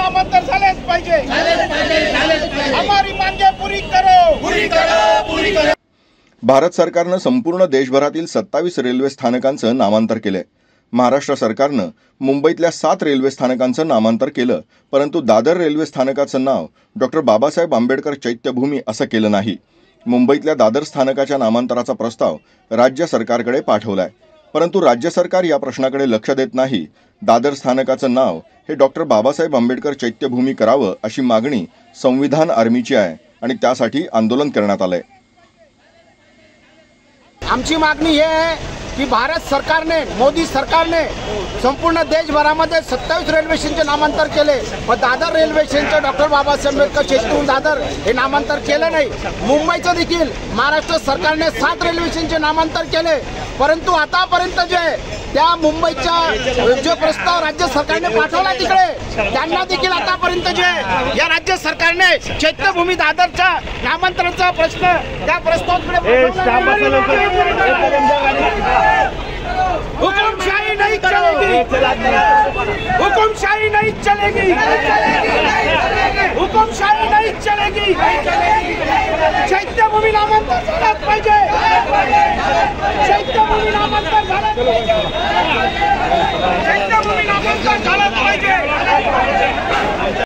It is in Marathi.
नामांतर झालेच पाहिजे। हमारी मांगे पूरी करो। भारत सरकारनं संपूर्ण देशभरातील 27 रेल्वे स्थानकांचं नामांतर केलंय। महाराष्ट्र सरकारनं मुंबईतल्या 7 रेल्वे स्थानकांचं नामांतर केलं, परंतु दादर रेल्वे स्थानकाचं नाव डॉक्टर बाबासाहेब आंबेडकर चैत्यभूमी असं केलं नाही। मुंबईतल्या दादर स्थानकाच्या नामांतराचा प्रस्ताव राज्य सरकारकडे पाठवलाय, परंतु राज्य सरकार या प्रश्नाकडे लक्ष देत नाही। दादर स्थानकाचं नाव हे डॉक्टर बाबासाहेब आंबेडकर चैत्यभूमी करावं अशी मागणी संविधान आर्मीची आहे आणि त्यासाठी आंदोलन करण्यात आलंय। आमची मागणी ही आहे की भारत सरकारने, मोदी सरकारने संपूर्ण देशभरामध्ये 27 रेल्वे स्टेशनचे नामांतर केले, पण दादर रेल्वे स्टेशनचं डॉक्टर बाबासाहेब आंबेडकर चैत्यभूमी दादर हे नामांतर केलं नाही। मुंबईचं देखील महाराष्ट्र सरकारने 7 रेल्वे स्टेशनचे नामांतर केले, परंतु आतापर्यंत जे त्या मुंबईचा जो प्रस्ताव राज्य सरकारने पाठवला तिकडे त्यांना देखील आतापर्यंत जे या राज्य सरकारने चैत्यभूमी दादरच्या नामांतराचा प्रश्न त्या प्रस्तावाकडे हुकुमशाही नहीं चलेगी, हुकुमशाही नहीं चलेगी, हुकुमशाही नहीं चलेगी। चैत्यभूमी नामांतर झालंच पाहिजे, चैत्यभूमी नामांतर झालंच पाहिजे।